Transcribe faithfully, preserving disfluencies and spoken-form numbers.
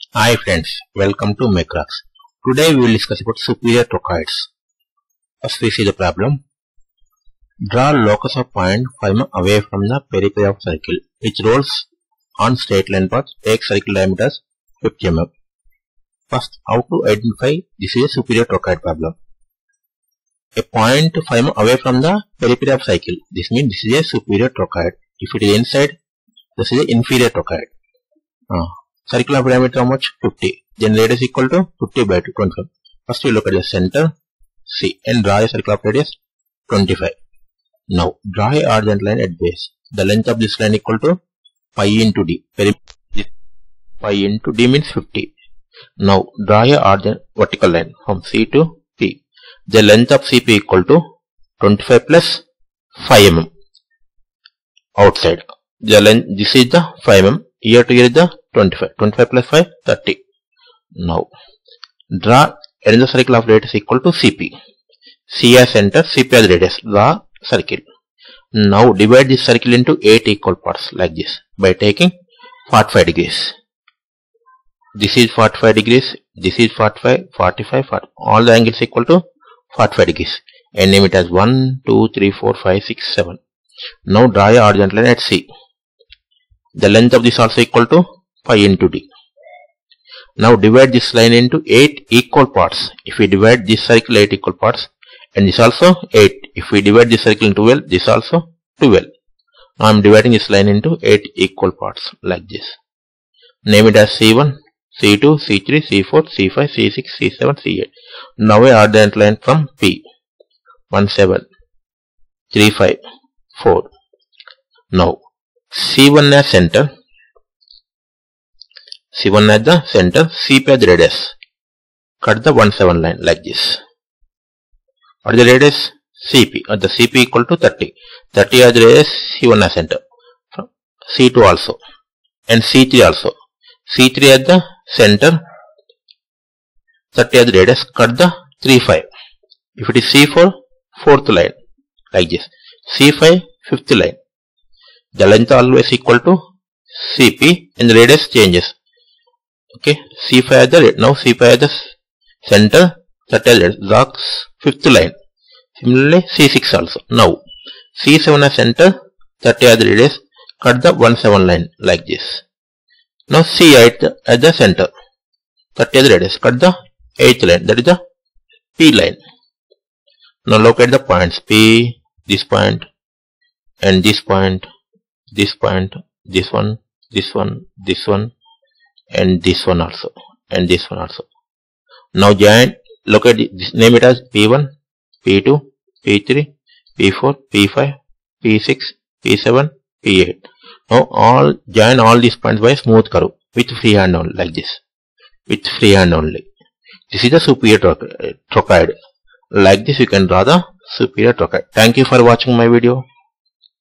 Hi friends, welcome to Macrux. Today we will discuss about superior trochoids. First we see the problem. Draw locus of point five millimeters away from the periphery of circle, which rolls on straight line path, take circle diameter fifty millimeters. First, how to identify this is a superior trochoid problem. A point five millimeters away from the periphery of circle, this means this is a superior trochoid. If it is inside, this is an inferior trochoid. Uh, circle of diameter how much? fifty. Then radius equal to fifty by two, twenty-five. First we look at the center C and draw a circle of radius twenty-five. Now draw a horizontal line at base. The length of this line equal to pi into d. Pi into d means fifty. Now draw a horizontal vertical line from C to P. The length of C P equal to twenty-five plus five millimeters outside. The length, this is the five millimeters. Here to here is the twenty-five. twenty-five plus five, thirty. Now, draw another circle of radius equal to C P. C as center, C P as radius. Draw circle. Now, divide this circle into eight equal parts like this by taking forty-five degrees. This is forty-five degrees. This is forty-five, forty-five, forty. All the angles equal to forty-five degrees. And name it as one, two, three, four, five, six, seven. Now, draw a horizontal line at C. The length of this also equal to pi into d. Now divide this line into eight equal parts. If we divide this circle eight equal parts, and this also eight. If we divide this circle into twelve, this also twelve. Now I am dividing this line into eight equal parts like this. Name it as C one, C two, C three, C four, C five, C six, C seven, C eight. Now a horizontal line from P. one, seven, three, five, four. Now C one as center, C one as the center, C P as the radius. Cut the one, seven line like this. What is the radius? C P. At the C P equal to thirty. thirty as the radius, C one as center. C two also. And C three also. C three as the center, thirty as the radius. Cut the three, five. If it is C four, fourth line like this. C five, fifth line. The length always equal to C P and the radius changes. Okay, C five as the now C five as the center, thirty as the radius, fifth line. Similarly, C six also. Now C seven as center, thirty as the radius. Cut the one, seven line like this. Now C eight as the center, thirty as the radius. Cut the eighth line. That is the P line. Now look at the points P, this point, and this point. This point, this one, this one, this one, and this one also, and this one also. Now join, look at this, name it as P one, P two, P three, P four, P five, P six, P seven, P eight. Now all join all these points by smooth curve with free hand only like this, with free hand only. This is the superior trochoid. Like this you can draw the superior trochoid. Thank you for watching my video.